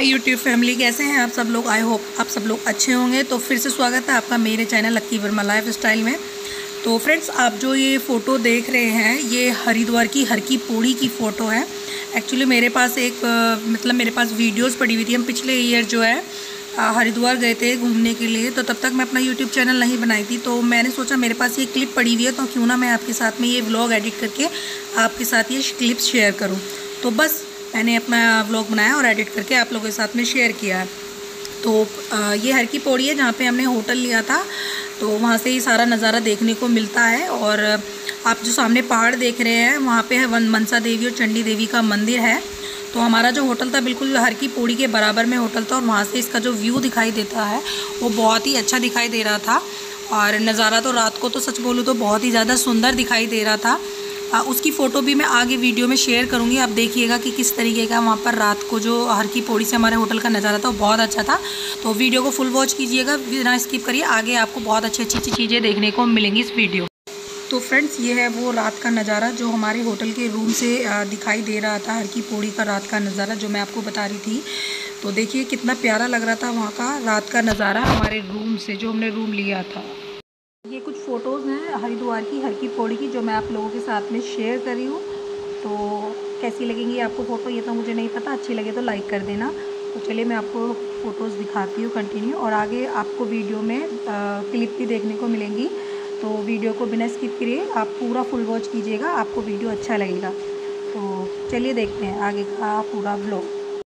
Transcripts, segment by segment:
YouTube family, कैसे हैं आप सब लोग। आई होप आप सब लोग अच्छे होंगे। तो फिर से स्वागत है आपका मेरे channel Lucky Verma life style में। तो फ्रेंड्स, आप जो ये फ़ोटो देख रहे हैं ये हरिद्वार की हर की पौड़ी की फ़ोटो है। एक्चुअली मेरे पास मेरे पास वीडियोस पड़ी हुई थी। हम पिछले ईयर जो है हरिद्वार गए थे घूमने के लिए, तो तब तक मैं अपना यूट्यूब चैनल नहीं बनाई थी। तो मैंने सोचा मेरे पास ये क्लिप पड़ी हुई है तो क्यों ना मैं आपके साथ में ये व्लॉग एडिट करके आपके साथ ये क्लिप्स शेयर करूँ। तो बस मैंने अपना व्लॉग बनाया और एडिट करके आप लोगों के साथ में शेयर किया है। तो ये हर की पौड़ी है जहाँ पे हमने होटल लिया था, तो वहाँ से ही सारा नज़ारा देखने को मिलता है। और आप जो सामने पहाड़ देख रहे हैं वहाँ पे है मनसा देवी और चंडी देवी का मंदिर है। तो हमारा जो होटल था बिल्कुल हर की पौड़ी के बराबर में होटल था और वहाँ से इसका जो व्यू दिखाई देता है वो बहुत ही अच्छा दिखाई दे रहा था। और नज़ारा तो रात को तो सच बोलूँ तो बहुत ही ज़्यादा सुंदर दिखाई दे रहा था। उसकी फ़ोटो भी मैं आगे वीडियो में शेयर करूंगी। आप देखिएगा कि किस तरीके का वहाँ पर रात को जो हर की पौड़ी से हमारे होटल का नज़ारा था वो बहुत अच्छा था। तो वीडियो को फुल वॉच कीजिएगा, बिना स्किप करिए। आगे आपको बहुत अच्छी अच्छी चीज़ें देखने को मिलेंगी इस वीडियो। तो फ्रेंड्स, ये है वो रात का नज़ारा जो हमारे होटल के रूम से दिखाई दे रहा था। हर की पौड़ी का रात का नज़ारा जो मैं आपको बता रही थी। तो देखिए कितना प्यारा लग रहा था वहाँ का रात का नज़ारा हमारे रूम से, जो हमने रूम लिया था। ये कुछ फ़ोटोज़ हैं हरिद्वार की हर की पौड़ी की जो मैं आप लोगों के साथ में शेयर कर रही हूँ। तो कैसी लगेंगी आपको फ़ोटो ये तो मुझे नहीं पता, अच्छी लगे तो लाइक कर देना। तो चलिए मैं आपको फ़ोटोज़ दिखाती हूँ कंटिन्यू, और आगे आपको वीडियो में क्लिप भी देखने को मिलेंगी। तो वीडियो को बिना स्किप किए आप पूरा फुल वॉच कीजिएगा, आपको वीडियो अच्छा लगेगा। तो चलिए देखते हैं आगे का पूरा व्लॉग।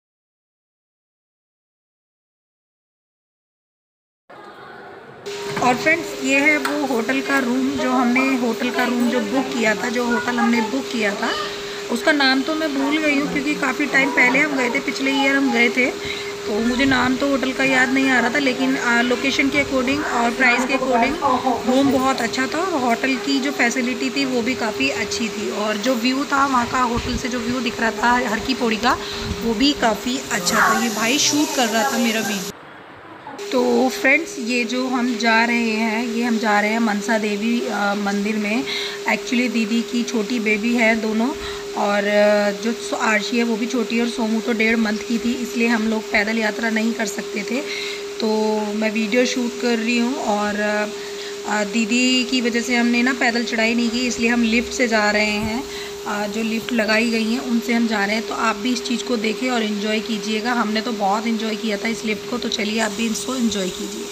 और फ्रेंड्स, ये है वो होटल का रूम जो हमने बुक किया था। जो होटल हमने बुक किया था उसका नाम तो मैं भूल गई हूँ क्योंकि काफ़ी टाइम पहले हम गए थे, पिछले ईयर हम गए थे। तो मुझे नाम तो होटल का याद नहीं आ रहा था, लेकिन लोकेशन के अकॉर्डिंग और प्राइस के अकॉर्डिंग रूम बहुत अच्छा था। और होटल की जो फैसिलिटी थी वो भी काफ़ी अच्छी थी। और जो व्यू था वहाँ का होटल से जो व्यू दिख रहा था हर की पौड़ी का वो भी काफ़ी अच्छा था। ये भाई शूट कर रहा था मेरा वीडियो। तो फ्रेंड्स, ये जो हम जा रहे हैं मनसा देवी मंदिर में। एक्चुअली दीदी की छोटी बेबी है दोनों, और जो आरशी है वो भी छोटी है, और सोमू तो 1.5 मंथ की थी, इसलिए हम लोग पैदल यात्रा नहीं कर सकते थे। तो मैं वीडियो शूट कर रही हूँ, और दीदी की वजह से हमने ना पैदल चढ़ाई नहीं की, इसलिए हम लिफ्ट से जा रहे हैं। जो लिफ्ट लगाई गई हैं उनसे हम जा रहे हैं। तो आप भी इस चीज़ को देखें और इन्जॉय कीजिएगा। हमने तो बहुत इन्जॉय किया था इस लिफ्ट को, तो चलिए आप भी इसको इन्जॉय कीजिए।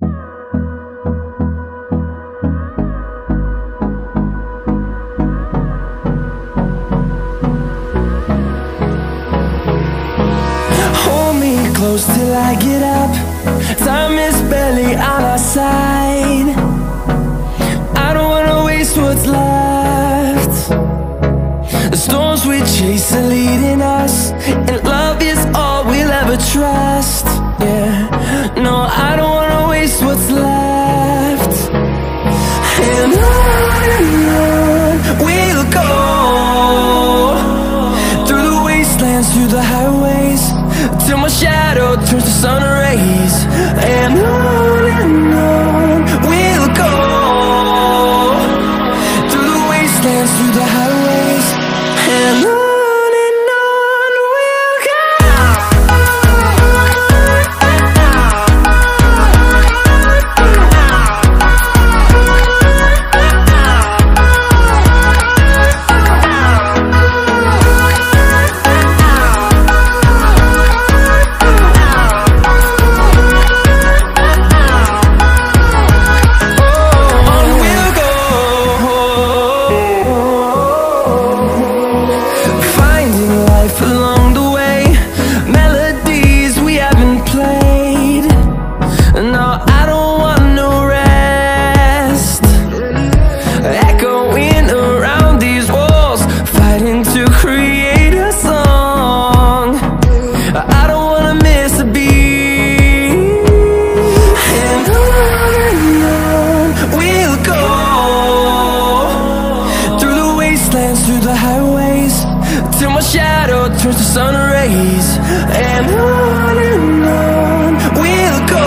Close till I get up. Time is barely on our side. I don't wanna waste what's left. The storms we chase are leading us, and love is all we'll ever trust. Yeah, no, I don't wanna waste what's left. And on we'll go, through the wastelands, through the highways, till my shadow turns to sun rays. And on we'll go, through the wastelands, through the highways, and on we'll go. Through the highways, till my shadow turns to sun rays. And on we'll go,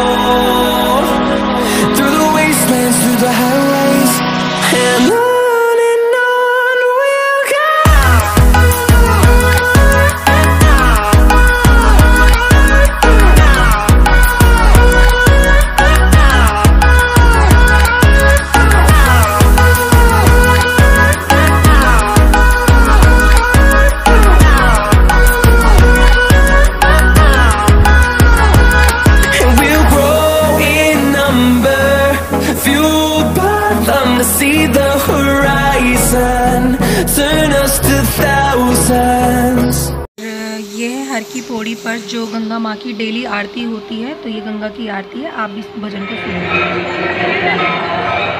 through the wastelands, through the highways, and on we'll go. हर की पौड़ी पर जो गंगा माँ की daily आरती होती है, तो ये गंगा की आरती है, आप भी इस भजन को सुनिए।